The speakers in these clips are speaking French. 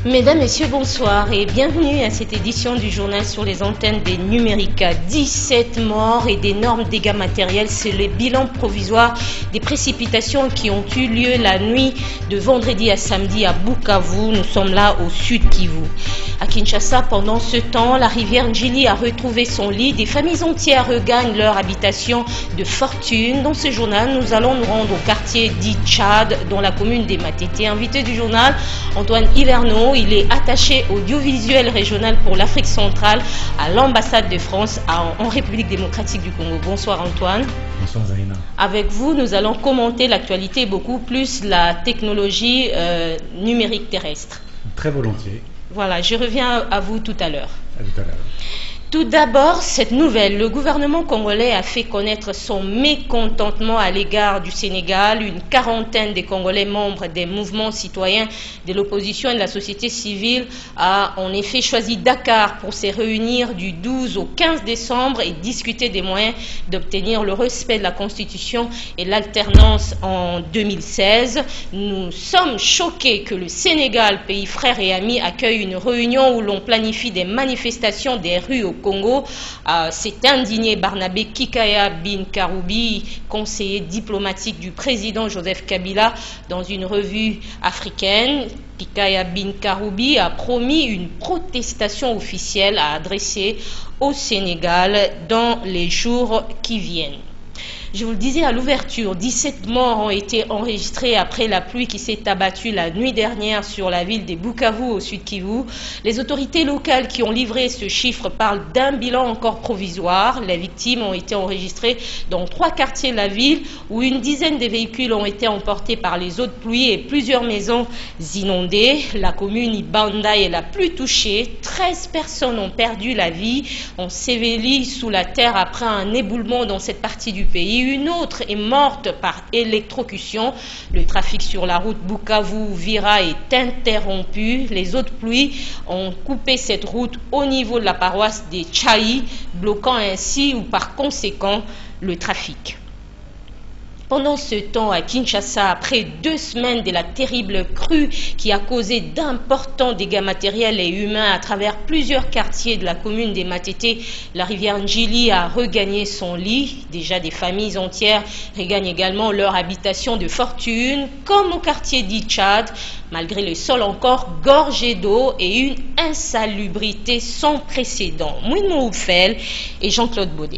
Mesdames, Messieurs, bonsoir et bienvenue à cette édition du journal sur les antennes des Numérica. 17 morts et d'énormes dégâts matériels, c'est le bilan provisoire des précipitations qui ont eu lieu la nuit de vendredi à samedi à Bukavu. Nous sommes là au sud Kivu. À Kinshasa, pendant ce temps, la rivière Njili a retrouvé son lit. Des familles entières regagnent leur habitation de fortune. Dans ce journal, nous allons nous rendre au quartier dit Tchad, dans la commune des Matete. Invité du journal, Antoine Hiverneau. Il est attaché audiovisuel régional pour l'Afrique centrale à l'ambassade de France en République démocratique du Congo. Bonsoir Antoine. Bonsoir Zaina. Avec vous, nous allons commenter l'actualité et beaucoup plus la technologie numérique terrestre. Très volontiers. Voilà, je reviens à vous tout à l'heure. À tout à l'heure. Tout d'abord, cette nouvelle, le gouvernement congolais a fait connaître son mécontentement à l'égard du Sénégal. Une quarantaine de Congolais membres des mouvements citoyens de l'opposition et de la société civile a en effet choisi Dakar pour se réunir du 12 au 15 décembre et discuter des moyens d'obtenir le respect de la Constitution et l'alternance en 2016. Nous sommes choqués que le Sénégal, pays frère et ami, accueille une réunion où l'on planifie des manifestations des rues au Congo. S'est indigné Barnabé Kikaya Bin Karoubi, conseiller diplomatique du président Joseph Kabila, dans une revue africaine. Kikaya Bin Karoubi a promis une protestation officielle à adresser au Sénégal dans les jours qui viennent. Je vous le disais à l'ouverture, 17 morts ont été enregistrés après la pluie qui s'est abattue la nuit dernière sur la ville de Bukavu au sud Kivu. Les autorités locales qui ont livré ce chiffre parlent d'un bilan encore provisoire. Les victimes ont été enregistrées dans 3 quartiers de la ville où une dizaine de véhicules ont été emportés par les eaux de pluie et plusieurs maisons inondées. La commune Ibanda est la plus touchée. 13 personnes ont perdu la vie, ont sévéli sous la terre après un éboulement dans cette partie du pays. Une autre est morte par électrocution. Le trafic sur la route Bukavu-Vira est interrompu. Les eaux de pluie ont coupé cette route au niveau de la paroisse des Tchaï, bloquant ainsi ou par conséquent le trafic. Pendant ce temps, à Kinshasa, après 2 semaines de la terrible crue qui a causé d'importants dégâts matériels et humains à travers plusieurs quartiers de la commune des Matete, la rivière Njili a regagné son lit. Déjà, des familles entières regagnent également leur habitation de fortune, comme au quartier dit Tchad, malgré le sol encore gorgé d'eau et une insalubrité sans précédent. Mouino Oufel et Jean-Claude Baudet.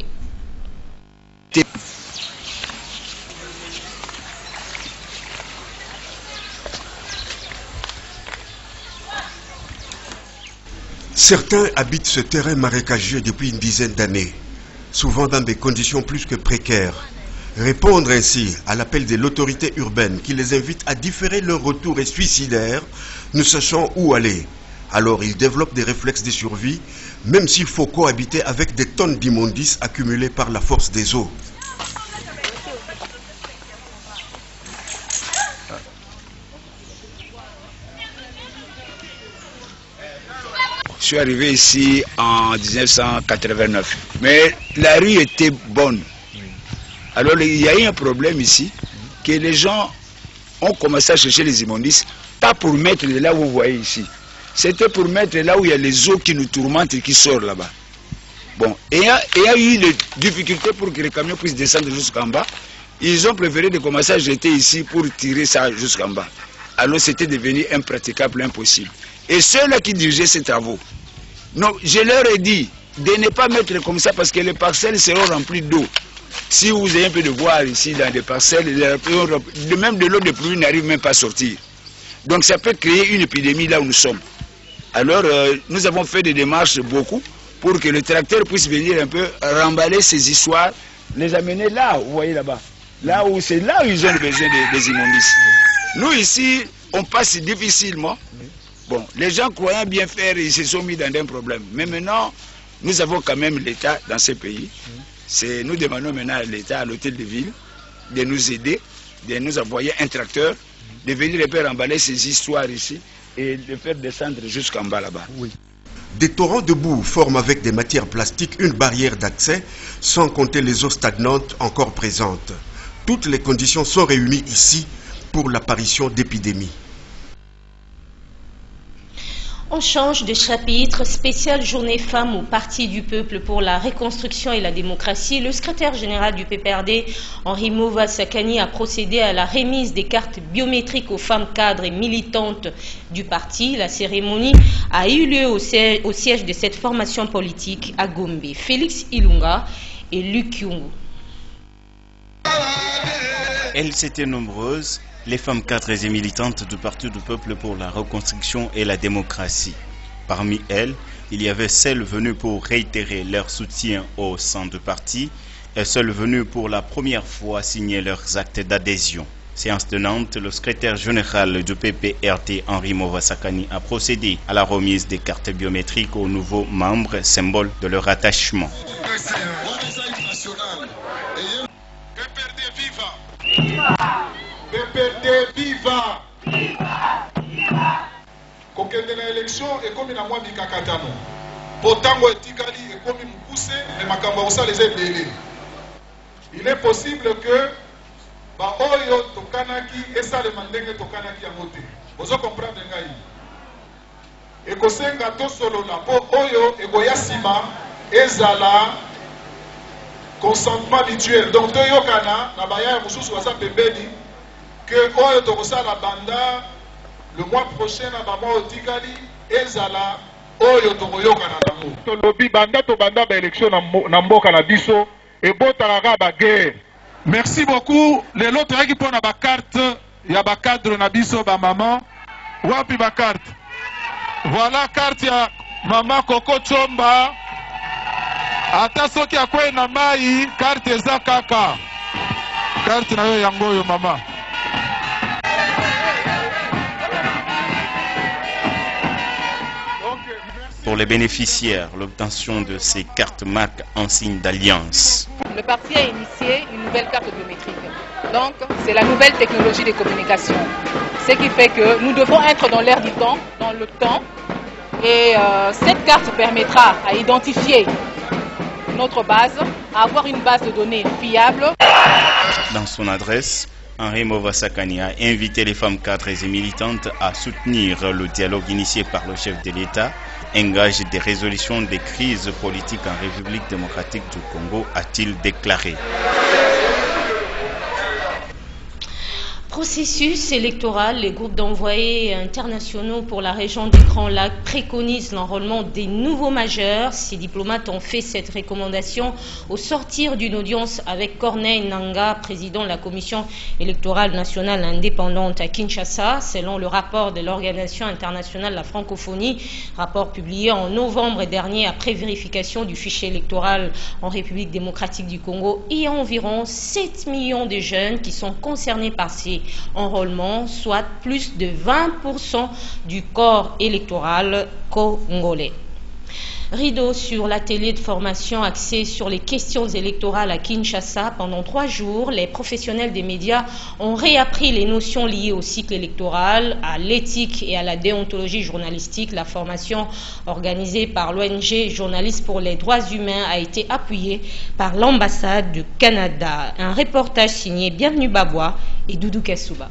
Certains habitent ce terrain marécageux depuis une dizaine d'années, souvent dans des conditions plus que précaires. Répondre ainsi à l'appel de l'autorité urbaine qui les invite à différer leur retour est suicidaire, ne sachant où aller. Alors ils développent des réflexes de survie, même s'il faut cohabiter avec des tonnes d'immondices accumulées par la force des eaux. Je suis arrivé ici en 1989, mais la rue était bonne. Alors il y a eu un problème ici, que les gens ont commencé à chercher les immondices, pas pour mettre là où vous voyez ici. C'était pour mettre là où il y a les eaux qui nous tourmentent et qui sortent là-bas. Bon, et il y a eu des difficultés pour que les camions puissent descendre jusqu'en bas. Ils ont préféré de commencer à jeter ici pour tirer ça jusqu'en bas. Alors c'était devenu impraticable, impossible. Et ceux-là qui dirigeaient ces travaux, non, je leur ai dit de ne pas mettre comme ça parce que les parcelles seront remplies d'eau. Si vous avez un peu de voir ici dans des parcelles, même de l'eau de pluie n'arrive même pas à sortir. Donc ça peut créer une épidémie là où nous sommes. Alors nous avons fait des démarches beaucoup pour que le tracteur puisse venir un peu remballer ces histoires, les amener là, vous voyez là-bas. Là où c'est là où ils ont besoin des immondices. Nous ici, on passe difficilement. Bon, les gens croyant bien faire, ils se sont mis dans un problème. Mais maintenant, nous avons quand même l'État dans ce pays. Nous demandons maintenant à l'État, à l'hôtel de ville, de nous aider, de nous envoyer un tracteur, de venir un peu remballer ces histoires ici et de faire descendre jusqu'en bas là-bas. Oui. Des torrents de boue forment avec des matières plastiques une barrière d'accès, sans compter les eaux stagnantes encore présentes. Toutes les conditions sont réunies ici pour l'apparition d'épidémies. On change de chapitre, spéciale journée femmes au Parti du Peuple pour la reconstruction et la démocratie. Le secrétaire général du PPRD, Henri Mova Sakani, a procédé à la remise des cartes biométriques aux femmes cadres et militantes du parti. La cérémonie a eu lieu au siège de cette formation politique à Gombe. Félix Ilunga et Luc Yungu. Elles étaient nombreuses, les femmes cadres et militantes du Parti du Peuple pour la reconstruction et la démocratie. Parmi elles, il y avait celles venues pour réitérer leur soutien au sein du parti et celles venues pour la première fois signer leurs actes d'adhésion. Séance tenante, le secrétaire général du PPRD, Henri Mova Sakani, a procédé à la remise des cartes biométriques aux nouveaux membres, symbole de leur attachement. PPRD viva! Kokende na élection et comme na mwa mikakatano. Potango etikali et comme mukuse et makambo osala les ebele. Il est possible que ba oyo tokanaki esale mandenge tokanaki yango te. Bozo comprendre ngai. Ekosenga to solola po oyo ekoya sima ezala consentement mutuel. Donc toyokana na baya mususu wasa pembeni que oyo tokosala banda le mois prochain na bama otikali ezala oyo tokoyokana nango. Tolobi banda to banda ba élection na mboka na biso et botaka ba guerre. Merci beaucoup. Les autres qui pona ba carte ya ba cadre na biso ba maman. Wapi ba carte? Voilà carte ya maman Coco Chomba. Ata soki akwe na mai carte eza kaka. Carte na yo yango yo mama. Pour les bénéficiaires, l'obtention de ces cartes marque un signe d'alliance. Le parti a initié une nouvelle carte biométrique. Donc, c'est la nouvelle technologie de communication. Ce qui fait que nous devons être dans l'air du temps, dans le temps. Et cette carte permettra à identifier notre base, à avoir une base de données fiable. Dans son adresse, Henri Mova Sakani a invité les femmes cadres et militantes à soutenir le dialogue initié par le chef de l'État, engage des résolutions des crises politiques en République démocratique du Congo, a-t-il déclaré. Processus électoral, les groupes d'envoyés internationaux pour la région des Grands Lacs préconisent l'enrôlement des nouveaux majeurs. Ces diplomates ont fait cette recommandation au sortir d'une audience avec Corneille Nangaa, président de la Commission électorale nationale indépendante à Kinshasa, selon le rapport de l'Organisation internationale de la francophonie, rapport publié en novembre dernier après vérification du fichier électoral en République démocratique du Congo. Il y a environ 7 millions de jeunes qui sont concernés par ces enrôlement, soit plus de 20% du corps électoral congolais. Rideau sur l'atelier de formation axé sur les questions électorales à Kinshasa. Pendant 3 jours, les professionnels des médias ont réappris les notions liées au cycle électoral, à l'éthique et à la déontologie journalistique. La formation organisée par l'ONG Journalistes pour les droits humains a été appuyée par l'ambassade du Canada. Un reportage signé Bienvenue Babois et Doudou Kassouba.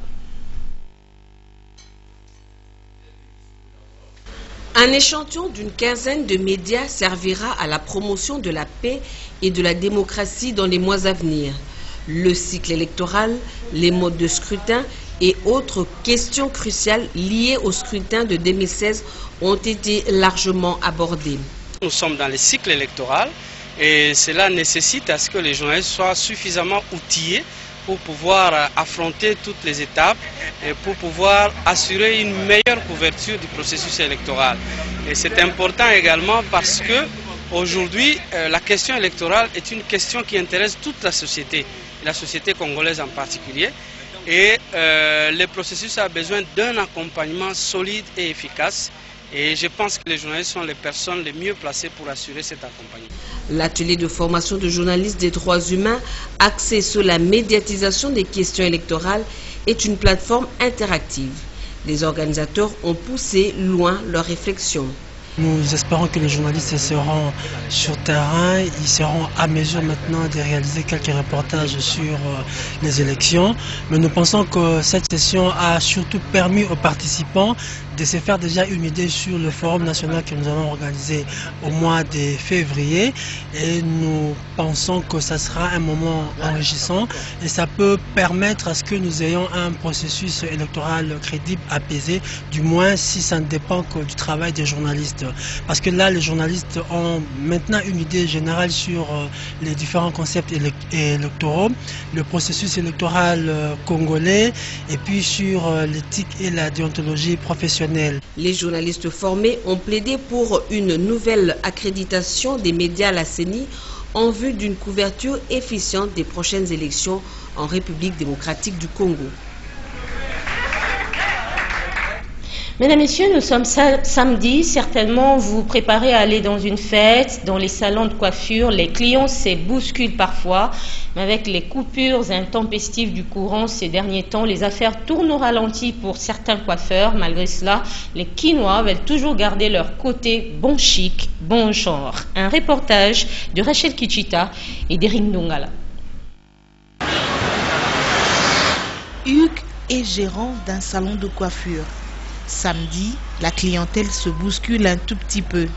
Un échantillon d'une quinzaine de médias servira à la promotion de la paix et de la démocratie dans les mois à venir. Le cycle électoral, les modes de scrutin et autres questions cruciales liées au scrutin de 2016 ont été largement abordées. Nous sommes dans le cycle électoral et cela nécessite à ce que les journalistes soient suffisamment outillés pour pouvoir affronter toutes les étapes et pour pouvoir assurer une meilleure couverture du processus électoral. Et c'est important également parce que aujourd'hui, la question électorale est une question qui intéresse toute la société congolaise en particulier. Et le processus a besoin d'un accompagnement solide et efficace. Et je pense que les journalistes sont les personnes les mieux placées pour assurer cet accompagnement. L'atelier de formation de journalistes des droits humains axé sur la médiatisation des questions électorales est une plateforme interactive. Les organisateurs ont poussé loin leurs réflexions. Nous espérons que les journalistes seront sur terrain, ils seront à mesure maintenant de réaliser quelques reportages sur les élections. Mais nous pensons que cette session a surtout permis aux participants de se faire déjà une idée sur le forum national que nous allons organiser au mois de février. Et nous pensons que ça sera un moment enrichissant et ça peut permettre à ce que nous ayons un processus électoral crédible, apaisé, du moins si ça ne dépend que du travail des journalistes. Parce que là, les journalistes ont maintenant une idée générale sur les différents concepts électoraux, le processus électoral congolais et puis sur l'éthique et la déontologie professionnelle. Les journalistes formés ont plaidé pour une nouvelle accréditation des médias à la CENI en vue d'une couverture efficiente des prochaines élections en République démocratique du Congo. Mesdames, Messieurs, nous sommes samedi. Certainement, vous préparez à aller dans une fête, dans les salons de coiffure. Les clients se bousculent parfois, mais avec les coupures intempestives du courant ces derniers temps, les affaires tournent au ralenti pour certains coiffeurs. Malgré cela, les Quinois veulent toujours garder leur côté bon chic, bon genre. Un reportage de Rachel Kichita et d'Eric Ndongala. Hugues est gérant d'un salon de coiffure. Samedi, la clientèle se bouscule un tout petit peu.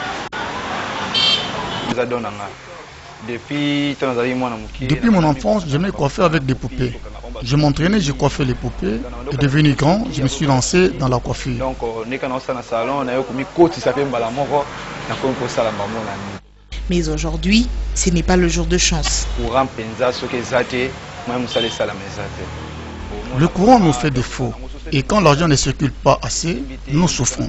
Depuis mon enfance, j'aimais coiffer avec des poupées. Je m'entraînais, je coiffais les poupées. Et devenu grand, je me suis lancé dans la coiffure. Mais aujourd'hui, ce n'est pas le jour de chance. Le courant nous fait défaut. Et quand l'argent ne circule pas assez, nous souffrons.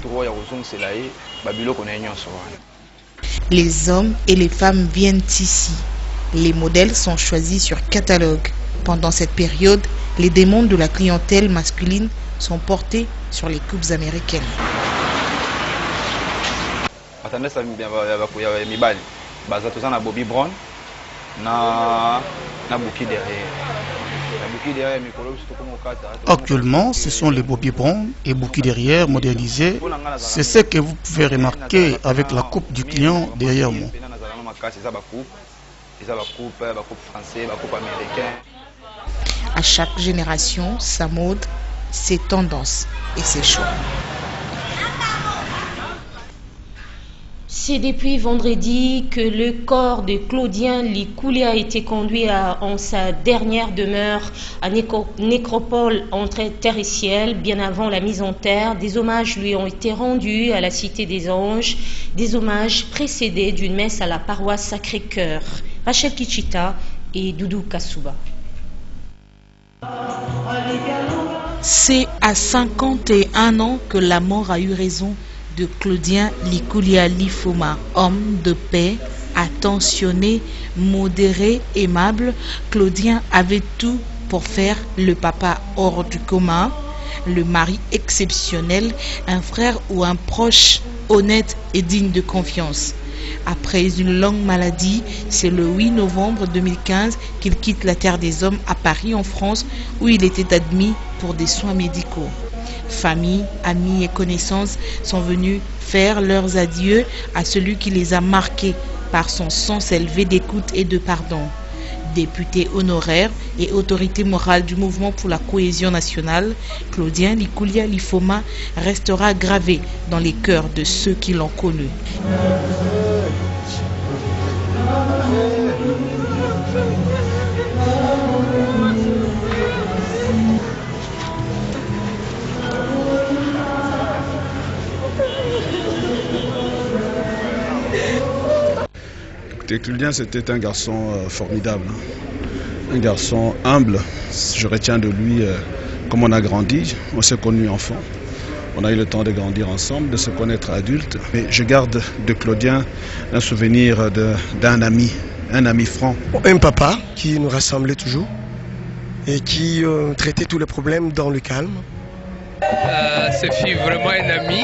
Les hommes et les femmes viennent ici. Les modèles sont choisis sur catalogue. Pendant cette période, les demandes de la clientèle masculine sont portées sur les coupes américaines. Actuellement, ce sont les bobby brown et bouquets derrière modernisés. C'est ce que vous pouvez remarquer avec la coupe du client derrière moi. À chaque génération, sa mode, ses tendances et ses choix. C'est depuis vendredi que le corps de Claudien Likouli a été conduit en sa dernière demeure à nécropole entre terre et ciel. Bien avant la mise en terre, des hommages lui ont été rendus à la Cité des Anges, des hommages précédés d'une messe à la paroisse Sacré-Cœur. Rachel Kichita et Doudou Kassouba. C'est à 51 ans que la mort a eu raison de Claudien Likouli Lifoma, homme de paix, attentionné, modéré, aimable. Claudien avait tout pour faire le papa hors du commun, le mari exceptionnel, un frère ou un proche honnête et digne de confiance. Après une longue maladie, c'est le 8 novembre 2015 qu'il quitte la terre des hommes à Paris en France où il était admis pour des soins médicaux. Famille, amis et connaissances sont venus faire leurs adieux à celui qui les a marqués par son sens élevé d'écoute et de pardon. Député honoraire et autorité morale du mouvement pour la cohésion nationale, Claudien Likouli Lifoma restera gravé dans les cœurs de ceux qui l'ont connu. Claudien, c'était un garçon formidable, un garçon humble. Je retiens de lui comme on a grandi, on s'est connus enfants, on a eu le temps de grandir ensemble, de se connaître adulte. Mais je garde de Claudien un souvenir d'un ami franc. Un papa qui nous rassemblait toujours et qui traitait tous les problèmes dans le calme. Ce fut vraiment un ami.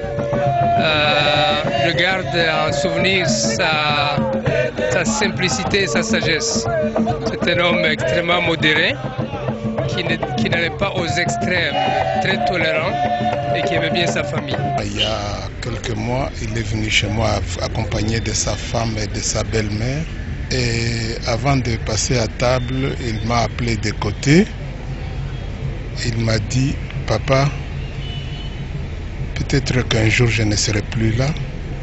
Je garde en souvenir sa simplicité et sa sagesse. C'est un homme extrêmement modéré, qui n'allait pas aux extrêmes, très tolérant et qui aimait bien sa famille. Il y a quelques mois, il est venu chez moi accompagné de sa femme et de sa belle-mère. Et avant de passer à table, il m'a appelé de côté. Il m'a dit, papa, Peut-être qu'un jour je ne serai plus là.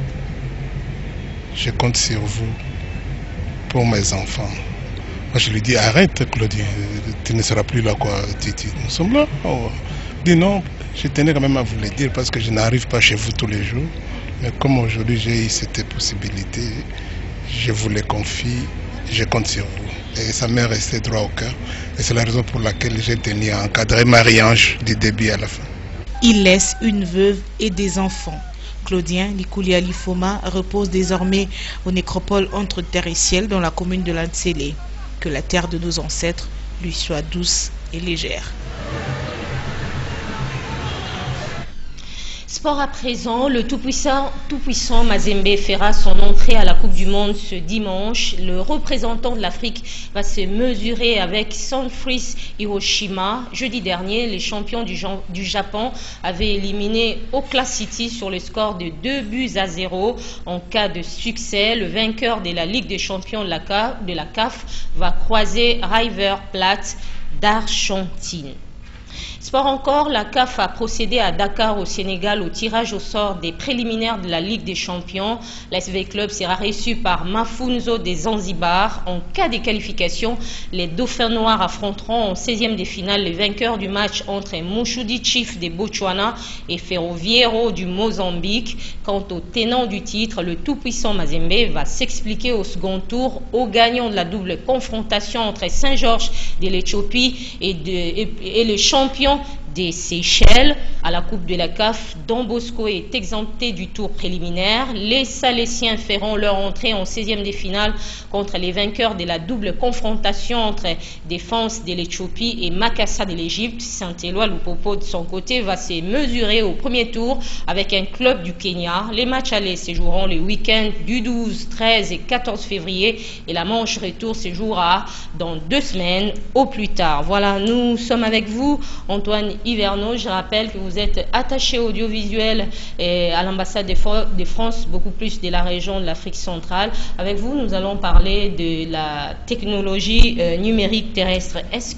Je compte sur vous pour mes enfants. Moi je lui dis arrête Claudien, tu ne seras plus là quoi. Nous sommes là. Oh. Dis non, je tenais quand même à vous le dire parce que je n'arrive pas chez vous tous les jours. Mais comme aujourd'hui j'ai eu cette possibilité, je vous les confie, je compte sur vous. Et ça m'est resté droit au cœur. Et c'est la raison pour laquelle j'ai tenu à encadrer Marie-Ange du début à la fin. Il laisse une veuve et des enfants. Claudien Likulia Lifoma repose désormais aux nécropoles entre terre et ciel dans la commune de Lantsele. Que la terre de nos ancêtres lui soit douce et légère. Sport à présent, le tout-puissant Mazembe fera son entrée à la Coupe du Monde ce dimanche. Le représentant de l'Afrique va se mesurer avec Sunfreeze Hiroshima. Jeudi dernier, les champions du Japon avaient éliminé Oklahoma City sur le score de 2-0. En cas de succès, le vainqueur de la Ligue des champions de la CAF va croiser River Plate d'Argentine. Sport encore, la CAF a procédé à Dakar au Sénégal au tirage au sort des préliminaires de la Ligue des Champions. L'ASV Club sera reçu par Mafunzo des Zanzibar. En cas de qualification, les Dauphins Noirs affronteront en 16e de finale les vainqueurs du match entre Mouchoudi Chief des Botswana et Ferroviero du Mozambique. Quant au tenant du titre, le tout-puissant Mazembe va s'expliquer au second tour au gagnant de la double confrontation entre Saint-Georges de l'Éthiopie et le champion des Seychelles. À la Coupe de la CAF, Don Bosco est exempté du tour préliminaire. Les Salésiens feront leur entrée en 16e de finale contre les vainqueurs de la double confrontation entre Défense de l'Éthiopie et Makassa de l'Égypte. Saint-Éloi Lupopo de son côté va se mesurer au premier tour avec un club du Kenya. Les matchs allés se joueront les week-ends du 12, 13 et 14 février et la manche retour se jouera dans 2 semaines au plus tard. Voilà, nous sommes avec vous, Antoine Hiverneau. Je rappelle que vous êtes attaché audiovisuel à l'ambassade de France, beaucoup plus de la région de l'Afrique centrale. Avec vous, nous allons parler de la technologie numérique terrestre. Est-ce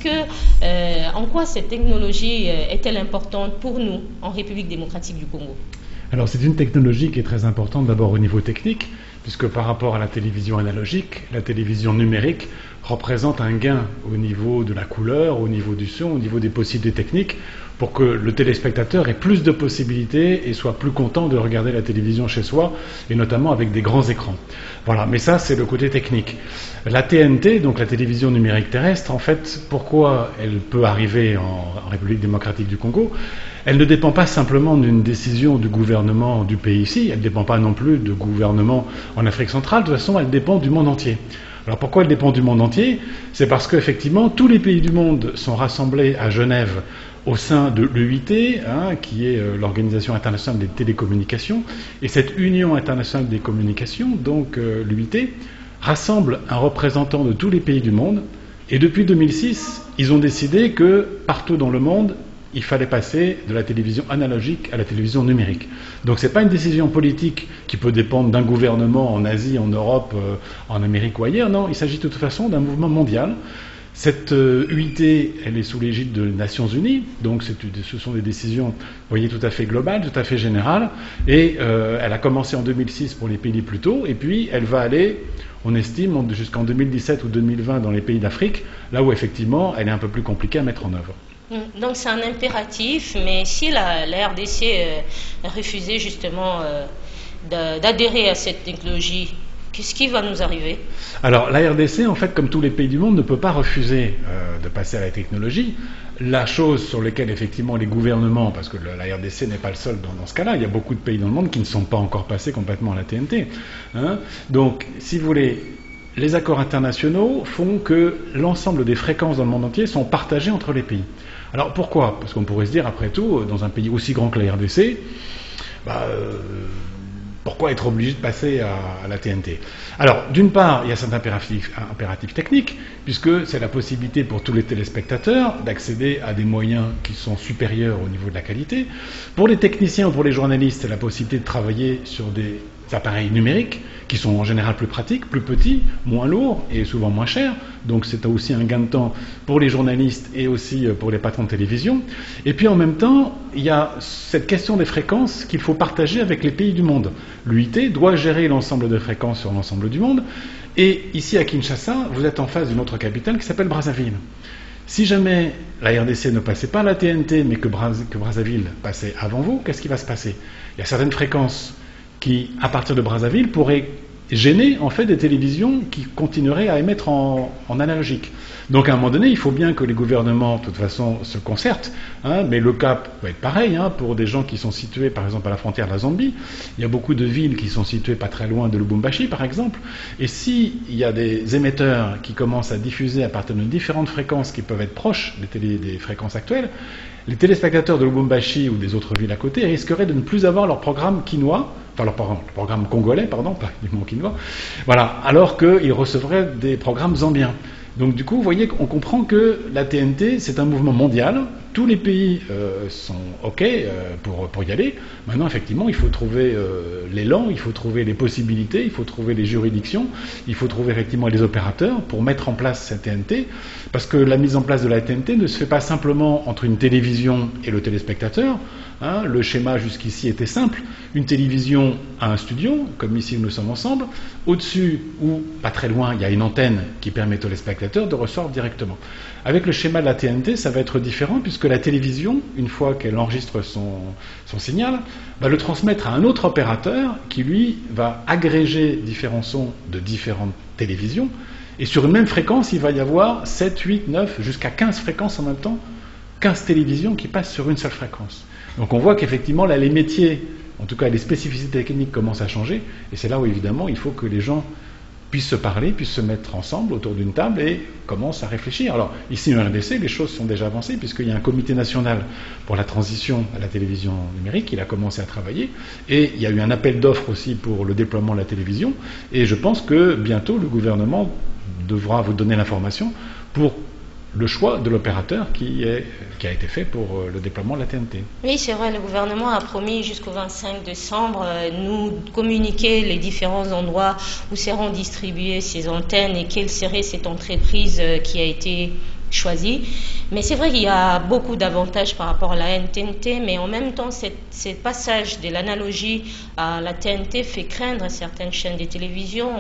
que, en quoi cette technologie est-elle importante pour nous en République démocratique du Congo? Alors c'est une technologie qui est très importante d'abord au niveau technique, puisque par rapport à la télévision analogique, la télévision numérique représente un gain au niveau de la couleur, au niveau du son, au niveau des possibilités techniques, pour que le téléspectateur ait plus de possibilités et soit plus content de regarder la télévision chez soi, et notamment avec des grands écrans. Voilà, mais ça c'est le côté technique. La TNT, donc la télévision numérique terrestre, en fait, pourquoi elle peut arriver en République démocratique du Congo? Elle ne dépend pas simplement d'une décision du gouvernement du pays ici, elle ne dépend pas non plus de gouvernement en Afrique centrale, de toute façon elle dépend du monde entier. Alors pourquoi elle dépend du monde entier? C'est parce qu'effectivement tous les pays du monde sont rassemblés à Genève au sein de l'UIT, qui est l'Organisation internationale des télécommunications, et cette Union internationale des communications, donc l'UIT, rassemble un représentant de tous les pays du monde, et depuis 2006, ils ont décidé que partout dans le monde, il fallait passer de la télévision analogique à la télévision numérique. Donc ce n'est pas une décision politique qui peut dépendre d'un gouvernement en Asie, en Europe, en Amérique ou ailleurs, non, il s'agit de toute façon d'un mouvement mondial. Cette UIT, elle est sous l'égide des Nations Unies, donc ce sont des décisions, vous voyez, tout à fait globales, tout à fait générales, et elle a commencé en 2006 pour les pays les plus tôt, et puis elle va aller, on estime, jusqu'en 2017 ou 2020 dans les pays d'Afrique, là où effectivement elle est un peu plus compliquée à mettre en œuvre. Donc c'est un impératif, mais si la RDC a refusé justement d'adhérer à cette technologie, qu'est-ce qui va nous arriver? Alors la RDC, en fait, comme tous les pays du monde, ne peut pas refuser de passer à la technologie. La chose sur laquelle effectivement les gouvernements, parce que la RDC n'est pas le seul dans ce cas-là, il y a beaucoup de pays dans le monde qui ne sont pas encore passés complètement à la TNT. Donc, si vous voulez, les accords internationaux font que l'ensemble des fréquences dans le monde entier sont partagées entre les pays. Alors pourquoi? Parce qu'on pourrait se dire, après tout, dans un pays aussi grand que la RDC, pourquoi être obligé de passer à la TNT? Alors, d'une part, il y a cet impératif technique, puisque c'est la possibilité pour tous les téléspectateurs d'accéder à des moyens qui sont supérieurs au niveau de la qualité. Pour les techniciens ou pour les journalistes, c'est la possibilité de travailler sur des appareils numériques qui sont en général plus pratiques, plus petits, moins lourds et souvent moins chers. Donc c'est aussi un gain de temps pour les journalistes et aussi pour les patrons de télévision. Et puis en même temps, il y a cette question des fréquences qu'il faut partager avec les pays du monde. L'UIT doit gérer l'ensemble des fréquences sur l'ensemble du monde. Et ici à Kinshasa, vous êtes en face d'une autre capitale qui s'appelle Brazzaville. Si jamais la RDC ne passait pas la TNT, mais que Brazzaville passait avant vous, qu'est-ce qui va se passer? Il y a certaines fréquences qui, à partir de Brazzaville, pourraient gêner en fait des télévisions qui continueraient à émettre en analogique. Donc à un moment donné, il faut bien que les gouvernements, de toute façon, se concertent, hein, mais le cas peut être pareil hein, pour des gens qui sont situés, par exemple, à la frontière de la Zambie. Il y a beaucoup de villes qui sont situées pas très loin de Lubumbashi, par exemple. Et s'il y a des émetteurs qui commencent à diffuser à partir de différentes fréquences qui peuvent être proches des fréquences actuelles, les téléspectateurs de Lubumbashi ou des autres villes à côté risqueraient de ne plus avoir leur programme quinois, enfin leur programme congolais, pardon, pas uniquement quinois, voilà, alors qu'ils recevraient des programmes zambiens. Donc du coup, vous voyez qu'on comprend que la TNT, c'est un mouvement mondial. Tous les pays sont OK pour y aller. Maintenant, effectivement, il faut trouver l'élan, il faut trouver les possibilités, il faut trouver les juridictions, il faut trouver effectivement les opérateurs pour mettre en place cette TNT. Parce que la mise en place de la TNT ne se fait pas simplement entre une télévision et le téléspectateur. Hein, le schéma jusqu'ici était simple. Une télévision a un studio, comme ici nous sommes ensemble. Au-dessus, ou pas très loin, il y a une antenne qui permet au téléspectateur de recevoir directement. Avec le schéma de la TNT, ça va être différent puisque la télévision, une fois qu'elle enregistre son signal, va le transmettre à un autre opérateur qui, lui, va agréger différents sons de différentes télévisions. Et sur une même fréquence, il va y avoir 7, 8, 9, jusqu'à 15 fréquences en même temps, 15 télévisions qui passent sur une seule fréquence. Donc on voit qu'effectivement, là, les métiers, en tout cas les spécificités techniques commencent à changer. Et c'est là où, évidemment, il faut que les gens puissent se parler, puissent se mettre ensemble autour d'une table et commencent à réfléchir. Alors, ici, en RDC, les choses sont déjà avancées, puisqu'il y a un comité national pour la transition à la télévision numérique, il a commencé à travailler, et il y a eu un appel d'offres aussi pour le déploiement de la télévision, et je pense que bientôt, le gouvernement devra vous donner l'information pour le choix de l'opérateur qui a été fait pour le déploiement de la TNT. Oui, c'est vrai, le gouvernement a promis jusqu'au 25 décembre nous communiquer les différents endroits où seront distribuées ces antennes et quelle serait cette entreprise qui a été choisie. Mais c'est vrai qu'il y a beaucoup d'avantages par rapport à la TNT, mais en même temps, ce passage de l'analogie à la TNT fait craindre certaines chaînes de télévision.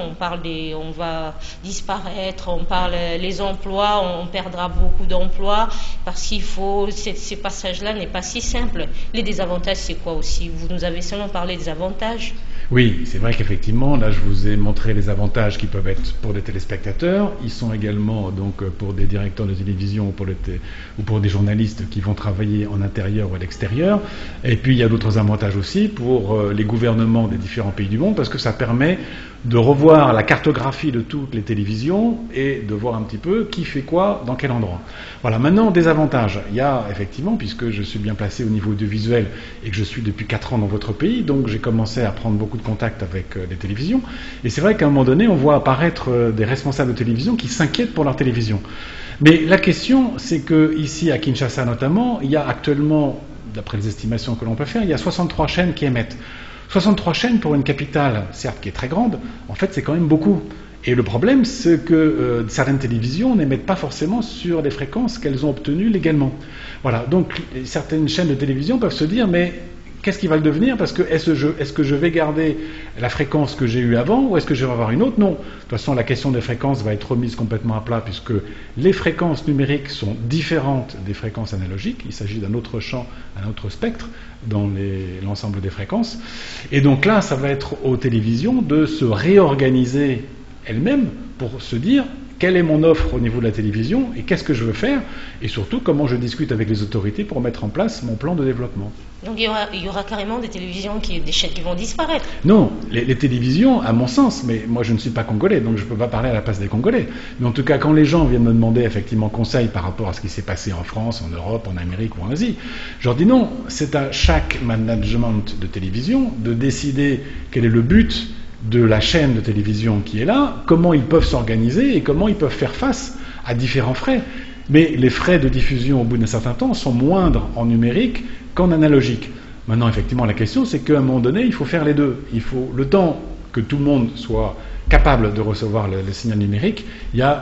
On va disparaître, on parle les emplois, on perdra beaucoup d'emplois parce qu'il faut, ce passage-là n'est pas si simple. Les désavantages, c'est quoi aussi? Vous nous avez seulement parlé des avantages. Oui, c'est vrai qu'effectivement, là je vous ai montré les avantages qui peuvent être pour des téléspectateurs. Ils sont également donc pour des directeurs de télévision ou pour des journalistes qui vont travailler en intérieur ou à l'extérieur. Et puis il y a d'autres avantages aussi pour les gouvernements des différents pays du monde parce que ça permet de revoir la cartographie de toutes les télévisions et de voir un petit peu qui fait quoi, dans quel endroit. Voilà, maintenant des avantages. Il y a effectivement, puisque je suis bien placé au niveau audiovisuel et que je suis depuis 4 ans dans votre pays, donc j'ai commencé à prendre beaucoup de contact avec les télévisions. Et c'est vrai qu'à un moment donné, on voit apparaître des responsables de télévision qui s'inquiètent pour leur télévision. Mais la question, c'est que ici à Kinshasa notamment, il y a actuellement, d'après les estimations que l'on peut faire, il y a 63 chaînes qui émettent. 63 chaînes pour une capitale, certes qui est très grande, en fait c'est quand même beaucoup. Et le problème, c'est que certaines télévisions n'émettent pas forcément sur les fréquences qu'elles ont obtenues légalement. Voilà, donc certaines chaînes de télévision peuvent se dire, mais qu'est-ce qui va le devenir? Parce que est-ce que je vais garder la fréquence que j'ai eue avant ou est-ce que je vais avoir une autre? Non. De toute façon, la question des fréquences va être remise complètement à plat puisque les fréquences numériques sont différentes des fréquences analogiques. Il s'agit d'un autre champ, un autre spectre dans l'ensemble des fréquences. Et donc là, ça va être aux télévisions de se réorganiser elles-mêmes pour se dire quelle est mon offre au niveau de la télévision et qu'est-ce que je veux faire et surtout comment je discute avec les autorités pour mettre en place mon plan de développement. Donc il y aura carrément des télévisions, des chaînes qui vont disparaître. Non, les télévisions, à mon sens, mais moi je ne suis pas congolais, donc je ne peux pas parler à la place des Congolais. Mais en tout cas, quand les gens viennent me demander effectivement conseil par rapport à ce qui s'est passé en France, en Europe, en Amérique ou en Asie, je leur dis non, c'est à chaque management de télévision de décider quel est le but de la chaîne de télévision qui est là, comment ils peuvent s'organiser et comment ils peuvent faire face à différents frais. Mais les frais de diffusion au bout d'un certain temps sont moindres en numérique qu'en analogique. Maintenant, effectivement, la question, c'est qu'à un moment donné, il faut faire les deux. Il faut le temps que tout le monde soit capable de recevoir le signal numérique, il y a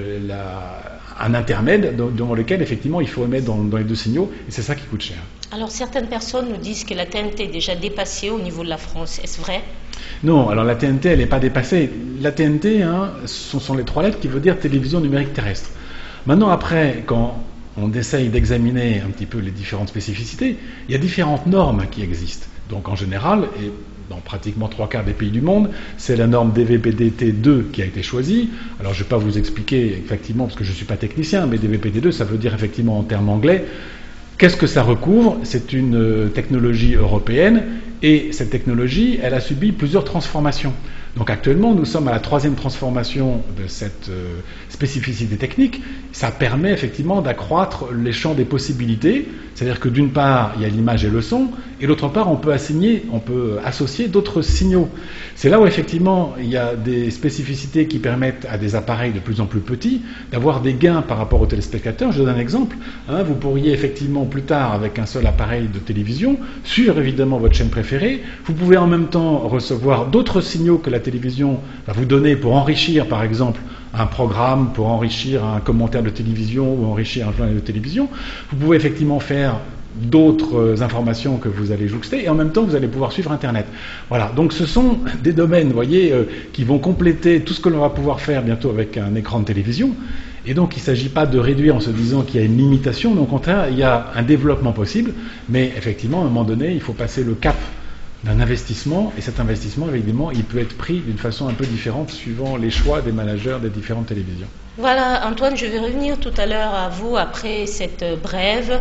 un intermède dans lequel, effectivement, il faut émettre dans les deux signaux, et c'est ça qui coûte cher. Alors, certaines personnes nous disent que la TNT est déjà dépassée au niveau de la France. Est-ce vrai? Non, alors la TNT, elle n'est pas dépassée. La TNT, ce sont les 3 lettres qui veut dire télévision numérique terrestre. Maintenant, après, quand on essaye d'examiner un petit peu les différentes spécificités, il y a différentes normes qui existent. Donc, en général, et dans pratiquement 3/4 des pays du monde, c'est la norme DVB-DT2 qui a été choisie. Alors je ne vais pas vous expliquer effectivement, parce que je ne suis pas technicien, mais DVB-DT2, ça veut dire effectivement en termes anglais, qu'est-ce que ça recouvre? C'est une technologie européenne, et cette technologie, elle a subi plusieurs transformations. Donc actuellement, nous sommes à la 3e transformation de cette spécificité technique. Ça permet effectivement d'accroître les champs des possibilités. C'est-à-dire que d'une part, il y a l'image et le son, et d'autre part, on peut associer d'autres signaux. C'est là où effectivement, il y a des spécificités qui permettent à des appareils de plus en plus petits d'avoir des gains par rapport aux téléspectateurs. Je donne un exemple. Vous pourriez effectivement plus tard, avec un seul appareil de télévision, suivre évidemment votre chaîne préférée. Vous pouvez en même temps recevoir d'autres signaux que la télévision va vous donner pour enrichir, par exemple, un programme, pour enrichir un commentaire de télévision ou enrichir un journal de télévision. Vous pouvez effectivement faire d'autres informations que vous allez jouxter, et en même temps vous allez pouvoir suivre Internet. Voilà, donc ce sont des domaines, vous voyez, qui vont compléter tout ce que l'on va pouvoir faire bientôt avec un écran de télévision. Et donc il ne s'agit pas de réduire en se disant qu'il y a une limitation, mais au contraire, il y a un développement possible, mais effectivement, à un moment donné, il faut passer le cap d'un investissement, et cet investissement, évidemment, il peut être pris d'une façon un peu différente suivant les choix des managers des différentes télévisions. Voilà, Antoine, je vais revenir tout à l'heure à vous après cette brève.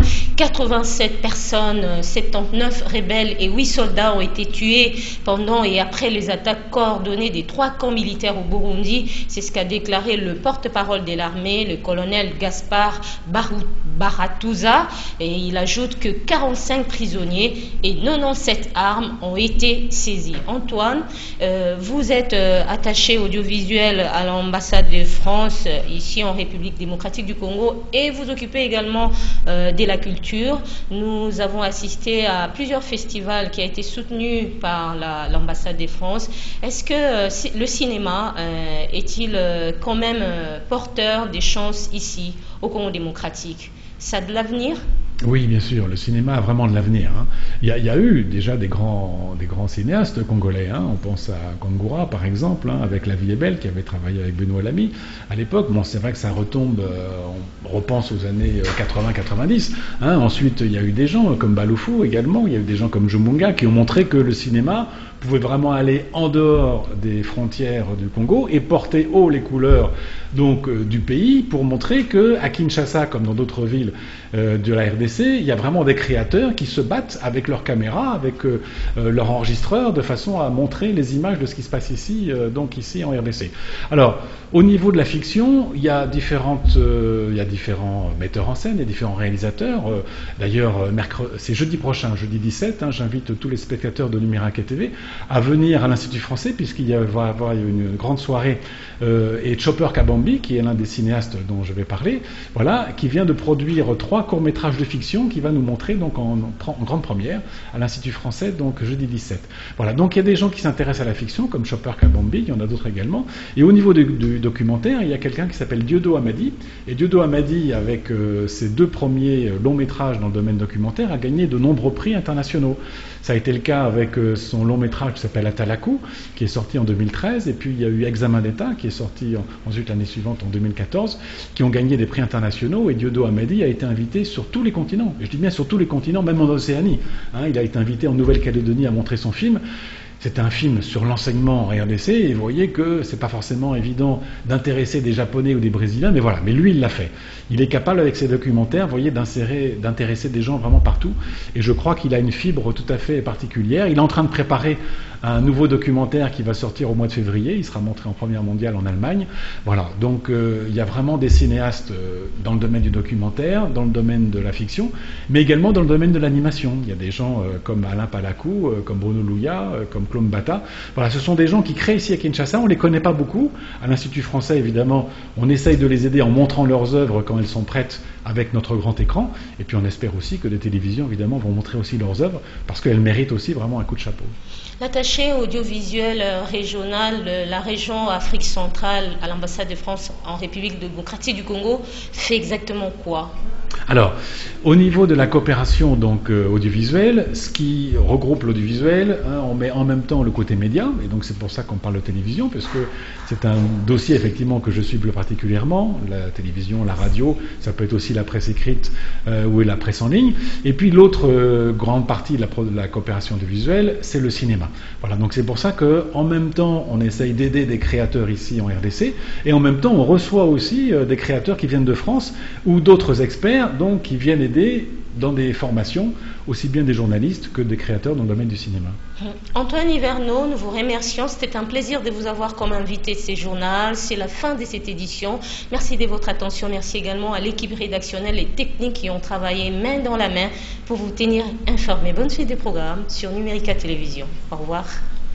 87 personnes, 79 rebelles et 8 soldats ont été tués pendant et après les attaques coordonnées des 3 camps militaires au Burundi. C'est ce qu'a déclaré le porte-parole de l'armée, le colonel Gaspard Baratuza. Et il ajoute que 45 prisonniers et 97 armes ont été saisies. Antoine, vous êtes attaché audiovisuel à l'ambassade de France ici en République démocratique du Congo, et vous occupez également de la culture. Nous avons assisté à plusieurs festivals qui ont été soutenus par l'ambassade de France. Est-ce que le cinéma est-il quand même porteur des chances ici au Congo démocratique? Ça a de l'avenir? Oui, bien sûr, le cinéma a vraiment de l'avenir. Il y a eu déjà des grands cinéastes congolais. On pense à Kangura, par exemple, avec La vie est belle, qui avait travaillé avec Benoît Lamy à l'époque. Bon, c'est vrai que ça retombe, on repense aux années 80-90. Ensuite, il y a eu des gens comme Baloufou également, il y a eu des gens comme Jumunga qui ont montré que le cinéma pouvait vraiment aller en dehors des frontières du Congo et porter haut les couleurs du pays, pour montrer qu'à Kinshasa, comme dans d'autres villes de la RDC, il y a vraiment des créateurs qui se battent avec leur caméra, avec leur enregistreur, de façon à montrer les images de ce qui se passe ici, ici en RDC. Alors, au niveau de la fiction, il y a différents metteurs en scène, il y a différents réalisateurs. D'ailleurs, c'est jeudi prochain, jeudi 17, j'invite tous les spectateurs de Numérake TV à venir à l'Institut français, puisqu'il va y avoir une grande soirée, et Chopper Kabambi, qui est l'un des cinéastes dont je vais parler, qui vient de produire 3 courts-métrages de fiction qui va nous montrer en grande première à l'Institut français, jeudi 17. Voilà, donc il y a des gens qui s'intéressent à la fiction, comme Chopper Kabambi, il y en a d'autres également. Et au niveau du documentaire, il y a quelqu'un qui s'appelle Dieudo Amadi, et Dieudo Amadi, avec ses 2 premiers longs-métrages dans le domaine documentaire, a gagné de nombreux prix internationaux. Ça a été le cas avec son long-métrage qui s'appelle Atalaku, qui est sorti en 2013, et puis il y a eu Examen d'État, qui est sorti ensuite l'année suivante en 2014, qui ont gagné des prix internationaux, et Dieudo Amadi a été invité sur tous les continents, et je dis bien sur tous les continents, même en Océanie. Il a été invité en Nouvelle-Calédonie à montrer son film. C'est un film sur l'enseignement en RDC, et vous voyez que c'est pas forcément évident d'intéresser des Japonais ou des Brésiliens, mais voilà, mais lui il l'a fait. Il est capable avec ses documentaires, vous voyez, d'intéresser des gens vraiment partout, et je crois qu'il a une fibre tout à fait particulière. Il est en train de préparer un nouveau documentaire qui va sortir au mois de février. Il sera montré en première mondiale en Allemagne. Voilà, donc il y a vraiment des cinéastes dans le domaine du documentaire, dans le domaine de la fiction, mais également dans le domaine de l'animation. Il y a des gens comme Alain Palacou, comme Bruno Louya, comme Claude Bata. Voilà, ce sont des gens qui créent ici à Kinshasa. On ne les connaît pas beaucoup. À l'Institut français, évidemment, on essaye de les aider en montrant leurs œuvres quand elles sont prêtes avec notre grand écran. Et puis on espère aussi que les télévisions, évidemment, vont montrer aussi leurs œuvres parce qu'elles méritent aussi vraiment un coup de chapeau. L'attaché audiovisuel régional de la région Afrique centrale à l'ambassade de France en République démocratique du Congo fait exactement quoi? Alors, au niveau de la coopération donc audiovisuelle, ce qui regroupe l'audiovisuel, on met en même temps le côté média, et donc c'est pour ça qu'on parle de télévision, parce que c'est un dossier effectivement que je suis plus particulièrement, la télévision, la radio, ça peut être aussi la presse écrite ou la presse en ligne, et puis l'autre grande partie de la coopération audiovisuelle, c'est le cinéma. Voilà, donc c'est pour ça qu'en même temps, on essaye d'aider des créateurs ici en RDC, et en même temps, on reçoit aussi des créateurs qui viennent de France, ou d'autres experts, donc qui viennent aider dans des formations, aussi bien des journalistes que des créateurs dans le domaine du cinéma. Antoine Hiverneau, nous vous remercions. C'était un plaisir de vous avoir comme invité de ce journal. C'est la fin de cette édition. Merci de votre attention. Merci également à l'équipe rédactionnelle et technique qui ont travaillé main dans la main pour vous tenir informés. Bonne suite des programmes sur Numérica Télévision. Au revoir.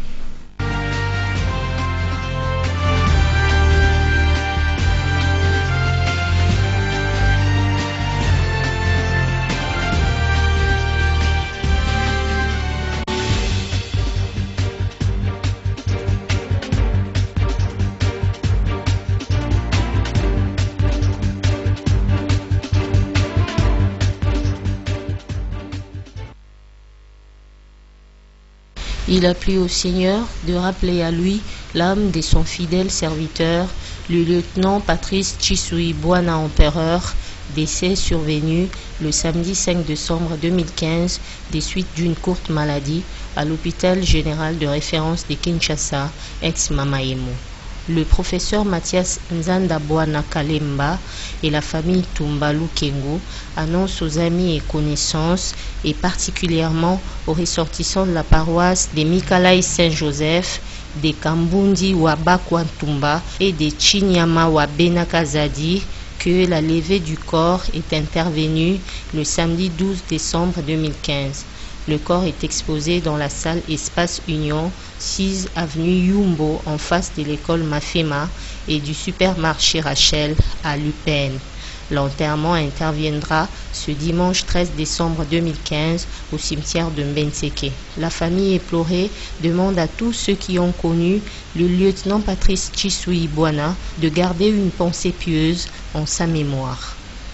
Il a plu au Seigneur de rappeler à lui l'âme de son fidèle serviteur, le lieutenant Patrice Chisui Bwana Empereur, décès survenu le samedi 5 décembre 2015 des suites d'une courte maladie à l'hôpital général de référence de Kinshasa, ex-Mamaemo. Le professeur Mathias Nzanda-Bwana Kalemba et la famille Tumbalu Kengo annoncent aux amis et connaissances, et particulièrement aux ressortissants de la paroisse des Mikalai Saint-Joseph, des Kambundi Wabakwantumba et des Chinyama Wabenakazadi, que la levée du corps est intervenue le samedi 12 décembre 2015. Le corps est exposé dans la salle Espace Union, 6 avenue Yumbo, en face de l'école Mafema et du supermarché Rachel à Lupin. L'enterrement interviendra ce dimanche 13 décembre 2015 au cimetière de Mbenseke. La famille éplorée demande à tous ceux qui ont connu le lieutenant Patrice Chisui Bwana de garder une pensée pieuse en sa mémoire.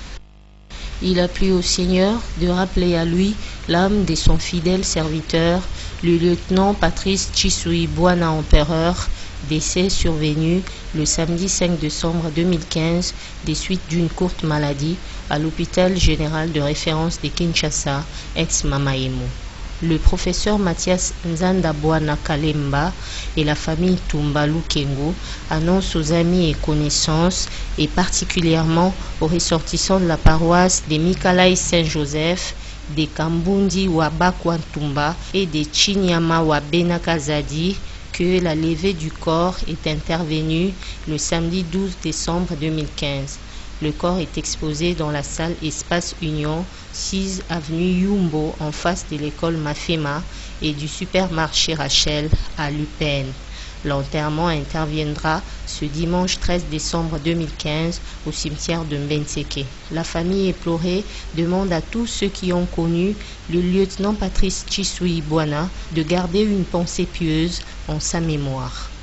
Il a plu au Seigneur de rappeler à lui l'âme de son fidèle serviteur, le lieutenant Patrice Chisui Bwana Empereur, décès survenu le samedi 5 décembre 2015 des suites d'une courte maladie à l'hôpital général de référence de Kinshasa, ex-Mamaemo. Le professeur Mathias Nzanda-Bwana Kalemba et la famille Tumbalu Kengo annoncent aux amis et connaissances, et particulièrement aux ressortissants de la paroisse des Mikalai Saint-Joseph, des Kambundi Wabakwantumba et des Chinyama Wabenakazadi, que la levée du corps est intervenue le samedi 12 décembre 2015. Le corps est exposé dans la salle Espace Union, 6 avenue Yumbo, en face de l'école Mafema et du supermarché Rachel à Lupin. L'enterrement interviendra ce dimanche 13 décembre 2015 au cimetière de Mbenseke. La famille éplorée demande à tous ceux qui ont connu le lieutenant Patrice Chisui Bwana de garder une pensée pieuse en sa mémoire.